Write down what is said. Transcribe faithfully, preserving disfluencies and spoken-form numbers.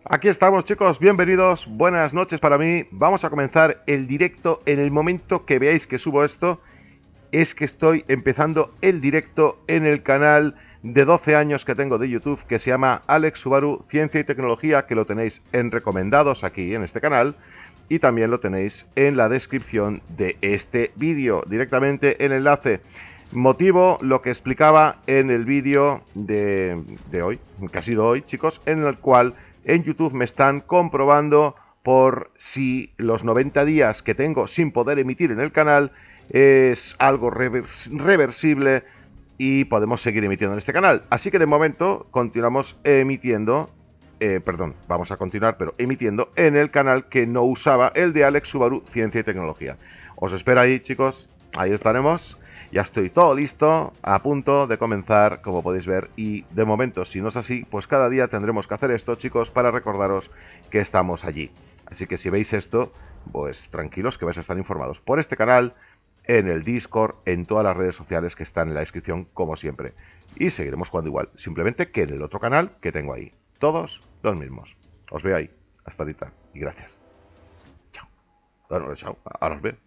Aquí estamos, chicos, bienvenidos, buenas noches para mí. Vamos a comenzar el directo. En el momento que veáis que subo esto, es que estoy empezando el directo en el canal de doce años que tengo de YouTube, que se llama Alex Subaru Ciencia y Tecnología, que lo tenéis en recomendados aquí en este canal, y también lo tenéis en la descripción de este vídeo, directamente el enlace. Motivo, lo que explicaba en el vídeo de, de hoy, que ha sido hoy, chicos, en el cual en YouTube me están comprobando por si los noventa días que tengo sin poder emitir en el canal es algo revers reversible y podemos seguir emitiendo en este canal. Así que de momento continuamos emitiendo, eh, perdón, vamos a continuar, pero emitiendo en el canal que no usaba, el de Alex Subaru Ciencia y Tecnología. Os espero ahí, chicos, ahí estaremos. Ya estoy todo listo, a punto de comenzar, como podéis ver, y de momento, si no es así, pues cada día tendremos que hacer esto, chicos, para recordaros que estamos allí. Así que si veis esto, pues tranquilos que vais a estar informados por este canal, en el Discord, en todas las redes sociales que están en la descripción, como siempre. Y seguiremos jugando igual, simplemente que en el otro canal que tengo ahí. Todos los mismos. Os veo ahí. Hasta ahorita. Y gracias. Chao. Bueno, chao. Ahora os veo.